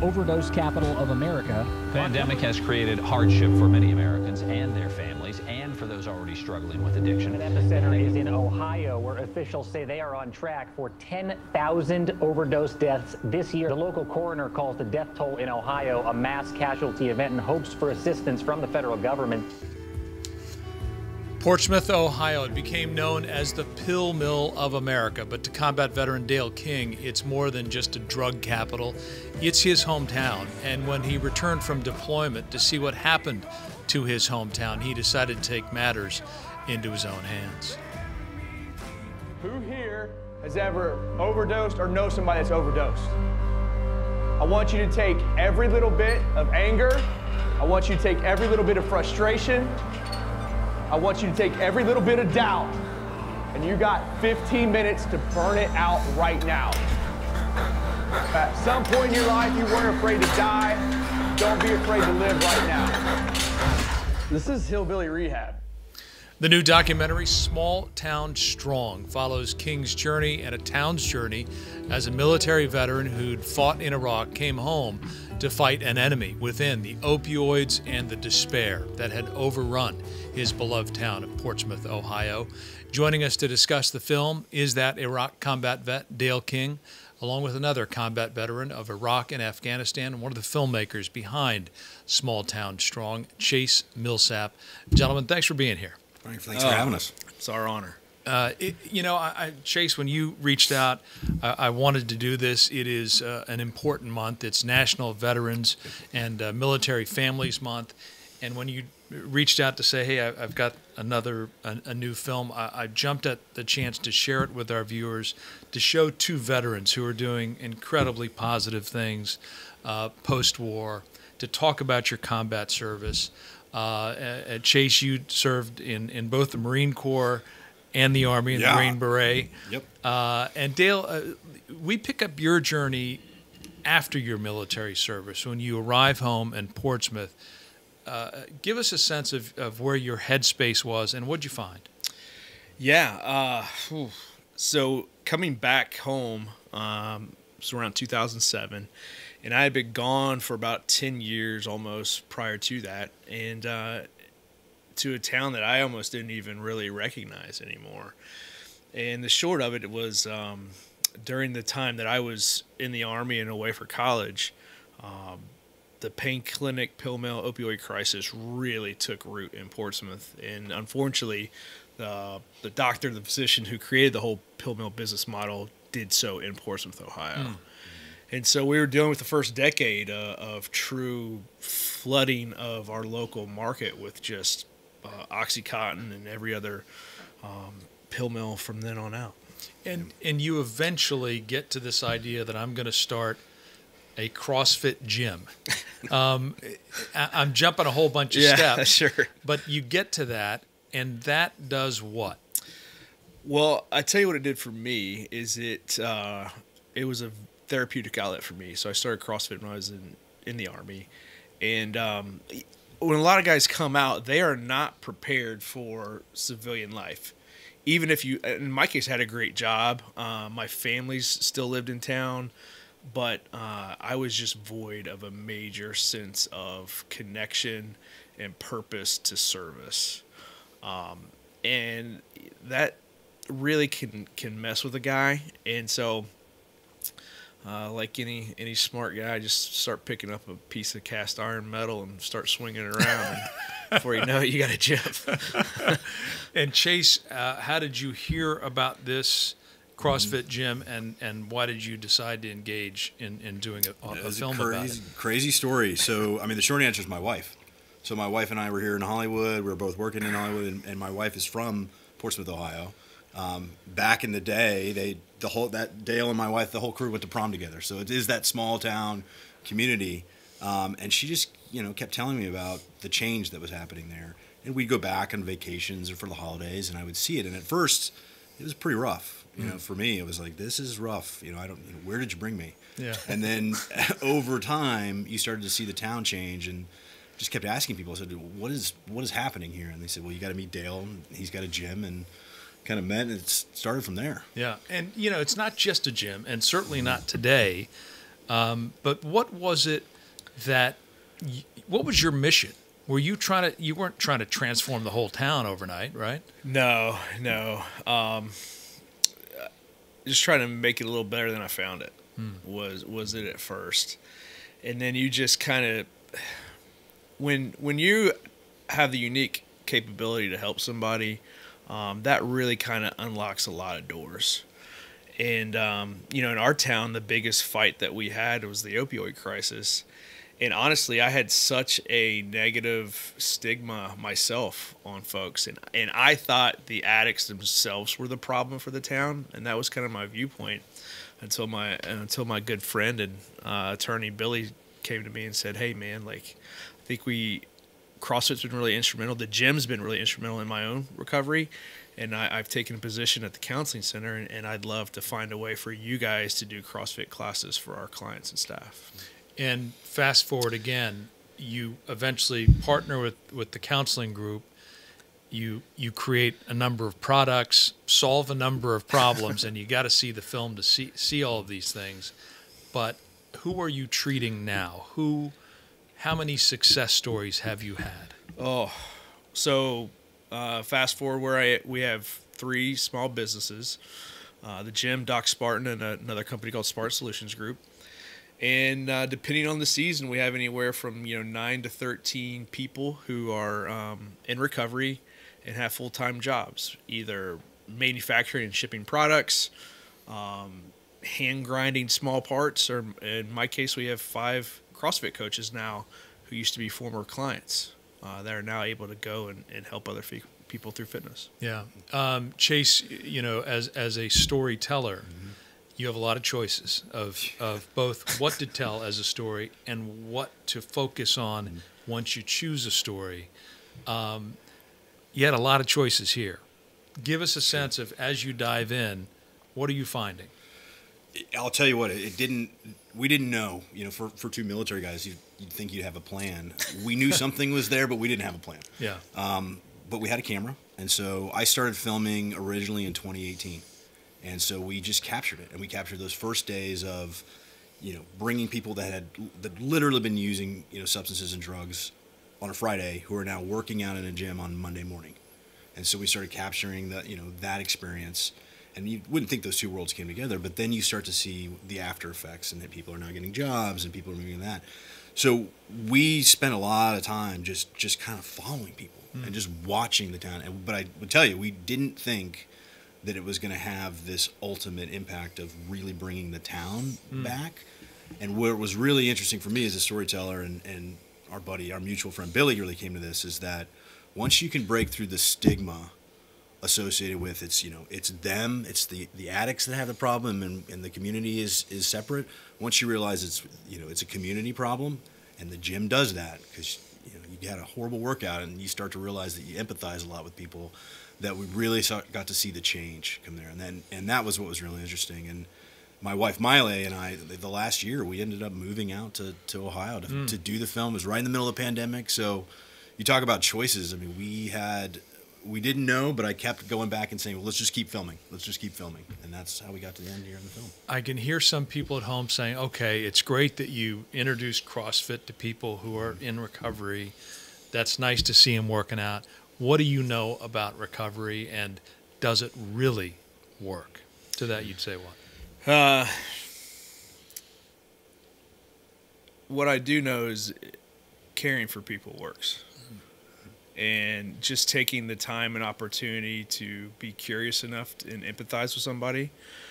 overdose capital of America. Pandemic has created hardship for many Americans and their families, and for those already struggling with addiction. An epicenter is in Ohio, where officials say they are on track for 10,000 overdose deaths this year. The local coroner calls the death toll in Ohio a mass casualty event and hopes for assistance from the federal government. Portsmouth, Ohio, it became known as the pill mill of America, but to combat veteran Dale King, it's more than just a drug capital. It's his hometown, and when he returned from deployment to see what happened to his hometown, he decided to take matters into his own hands. Who here has ever overdosed or knows somebody that's overdosed? I want you to take every little bit of anger. I want you to take every little bit of frustration. I want you to take every little bit of doubt, and you got 15 minutes to burn it out right now. At some point in your life, you weren't afraid to die. Don't be afraid to live right now. This is Hillbilly Rehab. The new documentary, Small Town Strong, follows King's journey and a town's journey as a military veteran who'd fought in Iraq came home to fight an enemy within the opioids and the despair that had overrun his beloved town of Portsmouth, Ohio. Joining us to discuss the film is that Iraq combat vet, Dale King, along with another combat veteran of Iraq and Afghanistan, and one of the filmmakers behind Small Town Strong, Chase Millsap. Gentlemen, thanks for being here. Thanks for having us. It's our honor. Chase, when you reached out, I wanted to do this. It is an important month. It's National Veterans and Military Families Month. And when you reached out to say, hey, I've got a new film, I jumped at the chance to share it with our viewers, to show two veterans who are doing incredibly positive things post-war, to talk about your combat service. Chase, you served in both the Marine Corps and the Army and the Green Beret. Yep. And Dale, we pick up your journey after your military service, when you arrive home in Portsmouth. Give us a sense of where your headspace was and what'd you find? Yeah. So coming back home, it was around 2007. And I had been gone for about 10 years almost prior to that, and to a town that I almost didn't even really recognize anymore. And the short of it was during the time that I was in the Army and away for college, the pain clinic, pill mill, opioid crisis really took root in Portsmouth. And unfortunately, the doctor, the physician who created the whole pill mill business model did so in Portsmouth, Ohio. And so we were dealing with the first decade of true flooding of our local market with just Oxycontin and every other pill mill from then on out. And you eventually get to this idea that I'm going to start a CrossFit gym. I'm jumping a whole bunch of steps. Sure. But you get to that, and that does what? Well, I tell you what it did for me is it was a therapeutic outlet for me. So I started CrossFit when I was in the Army. And when a lot of guys come out, they are not prepared for civilian life. Even if you, in my case, I had a great job. My family's still lived in town, but I was just void of a major sense of connection and purpose to service. And that really can mess with a guy. And so like any smart guy, just start picking up a piece of cast iron metal and start swinging it around. And before you know it, you got a gym. And Chase, how did you hear about this CrossFit gym, and why did you decide to engage in doing a film about it? Crazy story. So, I mean, the short answer is my wife. So my wife and I were here in Hollywood. We were both working in Hollywood, and my wife is from Portsmouth, Ohio. Back in the day, that Dale and my wife, the whole crew went to prom together. So it is that small town community, and she just kept telling me about the change that was happening there. And we'd go back on vacations or for the holidays, and I would see it. And at first, it was pretty rough. For me, it was like, this is rough. Where did you bring me? Yeah. And then over time, you started to see the town change, and just kept asking people. I said, what is happening here? And they said, well, you got to meet Dale. He's got a gym, and kind of met, and it started from there. Yeah, and it's not just a gym, and certainly not today, But what was it that? What was your mission? Were you you weren't trying to transform the whole town overnight, right? No. Just trying to make it a little better than I found it. Was it at first, and then you just kind of when you have the unique capability to help somebody, that really kind of unlocks a lot of doors. And in our town, the biggest fight that we had was the opioid crisis. And honestly, I had such a negative stigma myself on folks. And I thought the addicts themselves were the problem for the town. And that was kind of my viewpoint until my good friend and attorney Billy came to me and said, hey, man, like, I think CrossFit's been really instrumental. The gym's been really instrumental in my own recovery. And I've taken a position at the counseling center, and I'd love to find a way for you guys to do CrossFit classes for our clients and staff. And fast forward again, you eventually partner with the counseling group. You create a number of products, solve a number of problems, and you got to see the film to see all of these things. But who are you treating now? How many success stories have you had? So fast forward we have 3 small businesses, the gym, Doc Spartan, and another company called Spartan Solutions Group. And depending on the season, we have anywhere from 9 to 13 people who are in recovery and have full-time jobs, either manufacturing and shipping products, hand grinding small parts, or in my case, we have 5 CrossFit coaches now who used to be former clients that are now able to go and help other people through fitness. Yeah, Chase, as a storyteller. You have a lot of choices of both what to tell as a story and what to focus on once you choose a story. You had a lot of choices here. Give us a sense of, as you dive in, what are you finding? I'll tell you what, we didn't know, for 2 military guys, you'd think you'd have a plan. We knew something was there, but we didn't have a plan. Yeah. But we had a camera, and so I started filming originally in 2018. And so we just captured it, and we captured those first days of, bringing people that had literally been using, substances and drugs on a Friday who are now working out in a gym on Monday morning. And so we started capturing that experience, and you wouldn't think those 2 worlds came together, but then you start to see the after effects, and that people are now getting jobs and people are moving that. So we spent a lot of time just kind of following people and just watching the town. But I would tell you, we didn't think that it was going to have this ultimate impact of really bringing the town back. And what was really interesting for me as a storyteller, and our mutual friend Billy really came to this, is that once you can break through the stigma associated with it's them, it's the addicts that have the problem, and the community is separate. Once you realize it's a community problem, and the gym does that, because you had a horrible workout and you start to realize that you empathize a lot with people, that we really got to see the change come there. And that was what was really interesting. And my wife Miley and I, the last year, we ended up moving out to Ohio to do the film. It was right in the middle of the pandemic. So you talk about choices. I mean, we didn't know, but I kept going back and saying, well, let's just keep filming. Let's just keep filming. And that's how we got to the end here in the film. I can hear some people at home saying, okay, it's great that you introduced CrossFit to people who are in recovery. That's nice to see them working out. What do you know about recovery, and does it really work? To that, you'd say what? What I do know is caring for people works. And just taking the time and opportunity to be curious enough and empathize with somebody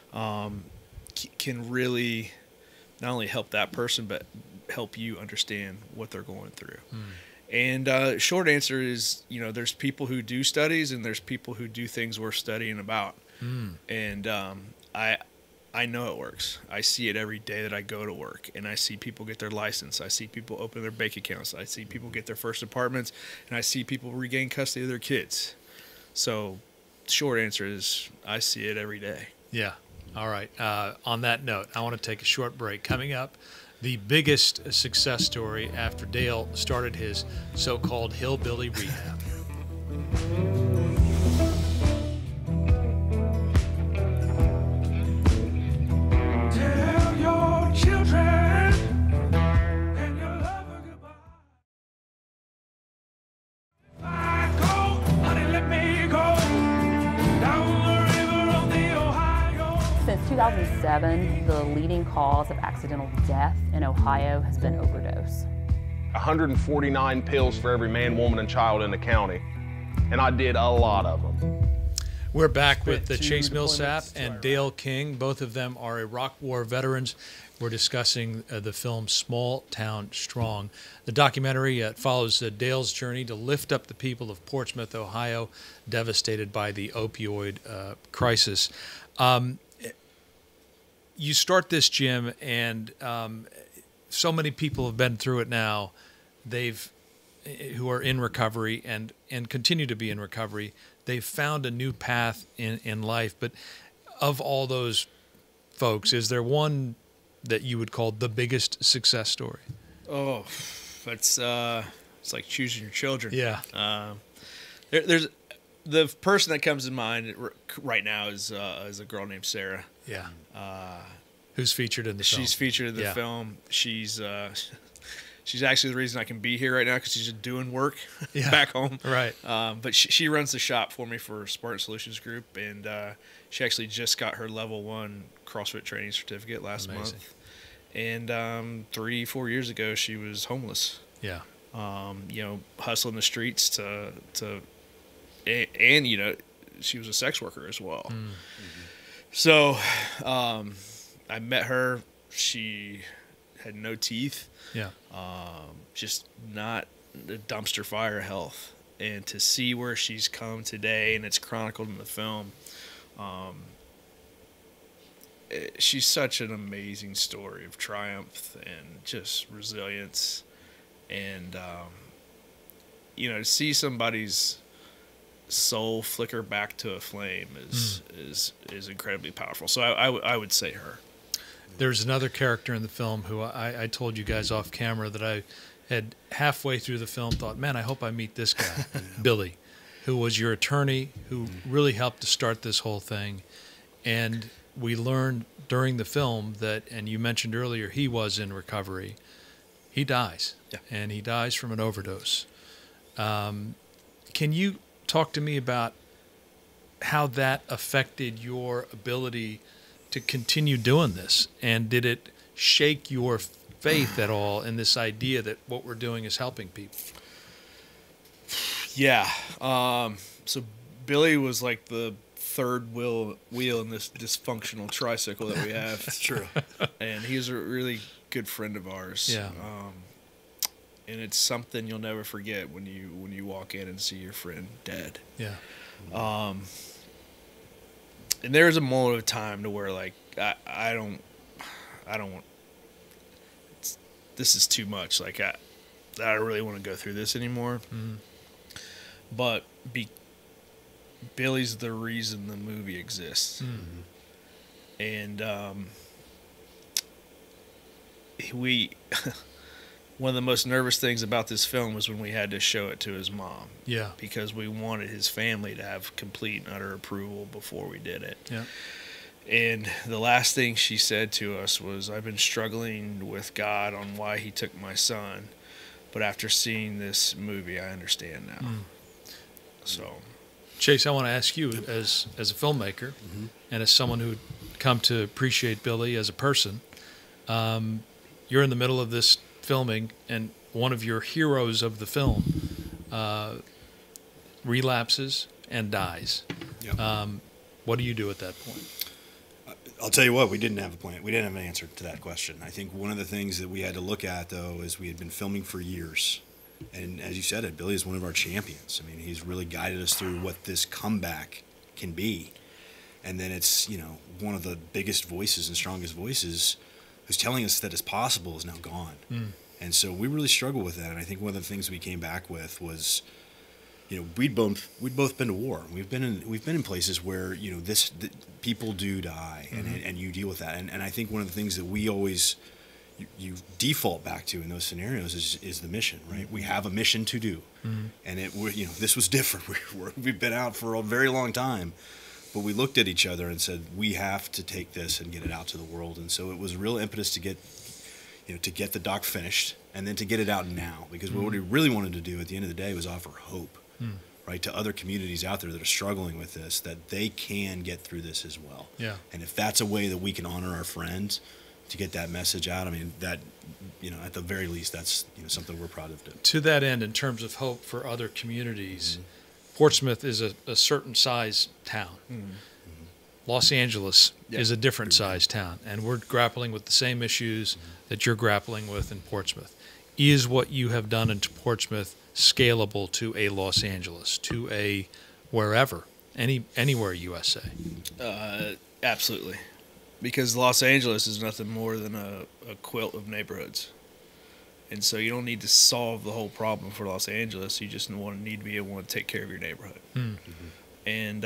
can really not only help that person, but help you understand what they're going through. And short answer is, there's people who do studies, and there's people who do things worth studying about. And I know it works. I see it every day that I go to work, and I see people get their license. I see people open their bank accounts. I see people get their first apartments, and I see people regain custody of their kids. So short answer is I see it every day. Yeah. All right. On that note, I want to take a short break. Coming up, the biggest success story after Dale started his so-called hillbilly rehab. Tell your children 2007, the leading cause of accidental death in Ohio has been overdose. 149 pills for every man, woman, and child in the county, and I did a lot of them. We're back with Chase Millsap and Dale King. Both of them are Iraq War veterans. We're discussing the film Small Town Strong. The documentary follows Dale's journey to lift up the people of Portsmouth, Ohio, devastated by the opioid crisis. You start this, Jim, and so many people have been through it now. Who are in recovery and continue to be in recovery. They've found a new path in life. But of all those folks, is there one that you would call the biggest success story? Oh, it's like choosing your children. Yeah. There's the person that comes to mind right now is a girl named Sarah. Yeah. Who's featured in the film? She's featured in the film. She's actually the reason I can be here right now because she's just doing work back home. Right. But she runs the shop for me for Spartan Solutions Group, and she actually just got her level 1 CrossFit training certificate last month. And 3-4 years ago, she was homeless. Yeah. Hustling the streets and she was a sex worker as well. Mm-hmm. So I met her. She had no teeth. Yeah. Just not a dumpster fire of health. And to see where she's come today, and it's chronicled in the film, she's such an amazing story of triumph and just resilience. And, to see somebody's soul flicker back to a flame is incredibly powerful. So I would say her. There's another character in the film who I told you guys off camera that I had halfway through the film thought, man, I hope I meet this guy, Billy, who was your attorney, who really helped to start this whole thing. And we learned during the film that, and you mentioned earlier, he was in recovery. He dies, and he dies from an overdose. Can you talk to me about how that affected your ability to continue doing this? And did it shake your faith at all in this idea that what we're doing is helping people? Yeah. So Billy was like the third wheel in this dysfunctional tricycle that we have. That's true. And he was a really good friend of ours. Yeah. And it's something you'll never forget when you walk in and see your friend dead. Yeah. And there was a moment of time to where like I don't want, this is too much. Like I don't really want to go through this anymore. Mm-hmm. But Billy's the reason the movie exists. Mm-hmm. And one of the most nervous things about this film was when we had to show it to his mom. Yeah. Because we wanted his family to have complete and utter approval before we did it. Yeah. And the last thing she said to us was, I've been struggling with God on why he took my son, but after seeing this movie, I understand now. So, Chase, I want to ask you, as a filmmaker, and as someone who'd come to appreciate Billy as a person, you're in the middle of this filming, and one of your heroes of the film relapses and dies. Yep. What do you do at that point? I'll tell you what, we didn't have a plan. We didn't have an answer to that question. I think one of the things that we had to look at, though, is we had been filming for years. And as you said it, Billy is one of our champions. I mean, he's really guided us through what this comeback can be. And then it's, one of the biggest voices and strongest voices who's telling us that it's possible is now gone. And so we really struggle with that. And I think one of the things we came back with was, we'd both been to war. We've been in places where people do die, and you deal with that. And I think one of the things that we always you default back to in those scenarios is the mission, right? We have a mission to do, and this was different. We've been out for a very long time, but we looked at each other and said we have to take this and get it out to the world. And so it was real impetus to get the doc finished and then to get it out now, because what we really wanted to do at the end of the day was offer hope. right, to other communities out there that are struggling with this, that they can get through this as well. Yeah. And if that's a way that we can honor our friends to get that message out, I mean, that, at the very least, that's, something we're proud of doing. To that end, in terms of hope for other communities, Portsmouth is a certain size town. Los Angeles is a different size town, and we're grappling with the same issues that you're grappling with in Portsmouth. Is what you have done in Portsmouth scalable to a Los Angeles, to a wherever, anywhere USA? Absolutely. Because Los Angeles is nothing more than a quilt of neighborhoods. And so you don't need to solve the whole problem for Los Angeles. You just need to be able to take care of your neighborhood. And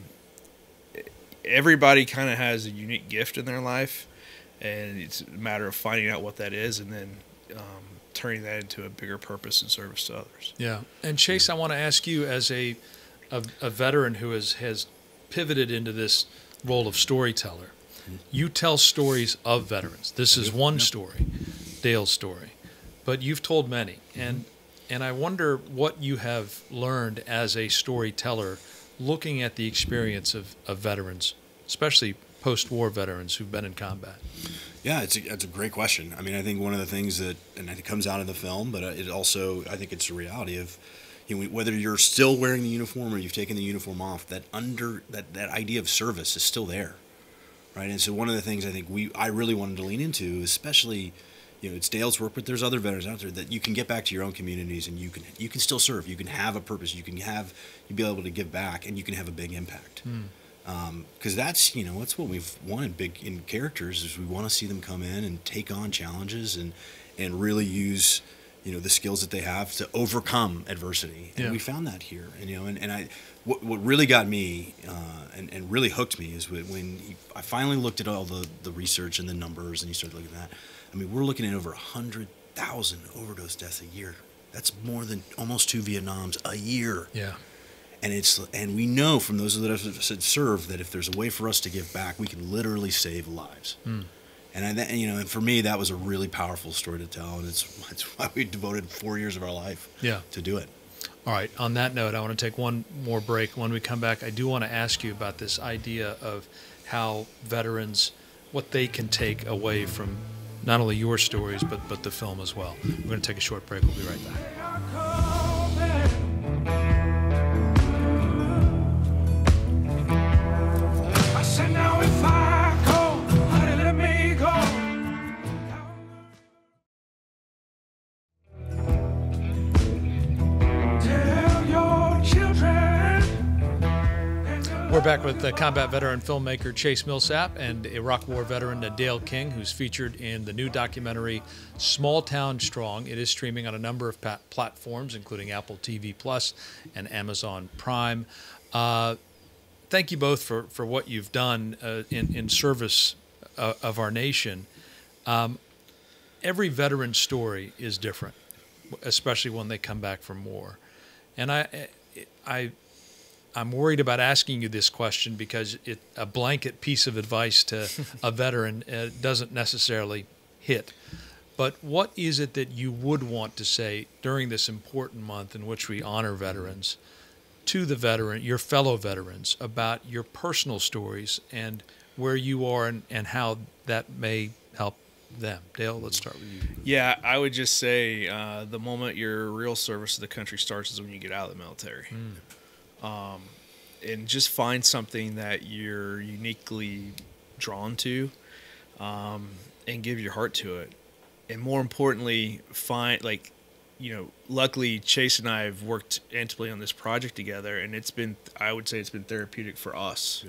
everybody kind of has a unique gift in their life, and it's a matter of finding out what that is and then turning that into a bigger purpose and service to others. Yeah. And Chase, I want to ask you, as a veteran who has pivoted into this role of storyteller, you tell stories of veterans. This is one story, Dale's story, but you've told many. And I wonder what you have learned as a storyteller looking at the experience of veterans, especially post-war veterans who've been in combat. Yeah, it's a great question. I mean, I think one of the things that, and it comes out of the film, but it also, I think it's a reality of, whether you're still wearing the uniform or you've taken the uniform off, that idea of service is still there, right? And so one of the things I think I really wanted to lean into, especially, it's Dale's work, but there's other veterans out there, that you can get back to your own communities and you can still serve. You can have a purpose. You'll be able to give back, and you can have a big impact. Because that's what we've wanted big in characters, is we want to see them come in and take on challenges and really use the skills that they have to overcome adversity. And we found that here. And what really got me and really hooked me is when I finally looked at all the research and the numbers, and you started looking at that. I mean, we're looking at over 100,000 overdose deaths a year. That's more than almost 2 Vietnams a year. Yeah. And we know from those that have served that if there's a way for us to give back, we can literally save lives. And for me, that was a really powerful story to tell, and it's why we devoted 4 years of our life to do it. All right. On that note, I want to take one more break. When we come back, I do want to ask you about this idea of how veterans, what they can take away from not only your stories, but the film as well. We're going to take a short break. We'll be right back. We're back with the combat veteran filmmaker Chase Millsap and Iraq War veteran Dale King, who's featured in the new documentary Small Town Strong. It is streaming on a number of platforms, including Apple TV Plus and Amazon Prime. Thank you both for what you've done in service of our nation. Every veteran's story is different, especially when they come back from war. And I'm worried about asking you this question because a blanket piece of advice to a veteran doesn't necessarily hit. But what is it that you would want to say during this important month in which we honor veterans to the veteran, your fellow veterans, about your personal stories and where you are and how that may help them? Dale, let's start with you. Yeah, I would just say the moment your real service to the country starts is when you get out of the military. And just find something that you're uniquely drawn to, and give your heart to it. And more importantly, luckily Chase and I have worked intimately on this project together, and I would say it's been therapeutic for us,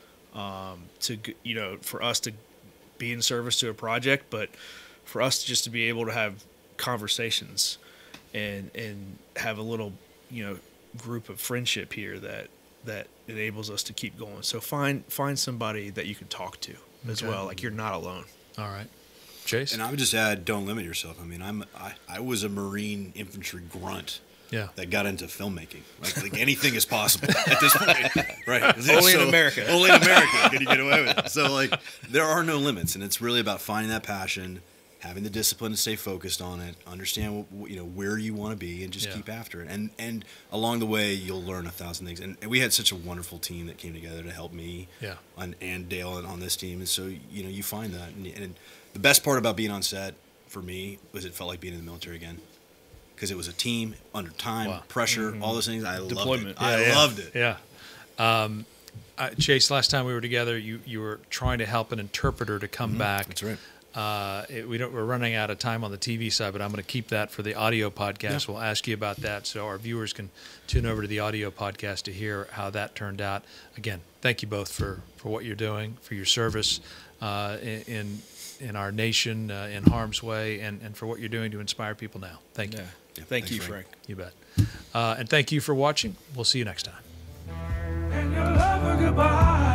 for us to be in service to a project, but for us just to be able to have conversations and have a little, group of friendship here that enables us to keep going. So find somebody that you can talk to as well. Like, you're not alone. All right. Chase? And I would just add, don't limit yourself. I mean, I was a Marine infantry grunt that got into filmmaking. Like anything is possible at this point. Right. Only in America. Only in America can you get away with it. So, there are no limits, and it's really about finding that passion having the discipline to stay focused on it, understand where you want to be, and just Yeah. keep after it. And along the way, you'll learn 1,000 things. And we had such a wonderful team that came together to help me and Dale on this team. And so you find that. And the best part about being on set for me was it felt like being in the military again, because it was a team under time, pressure, all those things. I loved it. I loved it. Yeah. Chase, last time we were together, you were trying to help an interpreter to come back. That's right. We're running out of time on the TV side, but I'm going to keep that for the audio podcast. We'll ask you about that so our viewers can tune over to the audio podcast to hear how that turned out. Again, thank you both for what you're doing, for your service in our nation, in harm's way, and for what you're doing to inspire people now. Thank you. Yeah, Thank you, thanks, Frank. You bet. And thank you for watching. We'll see you next time. And your lover goodbye.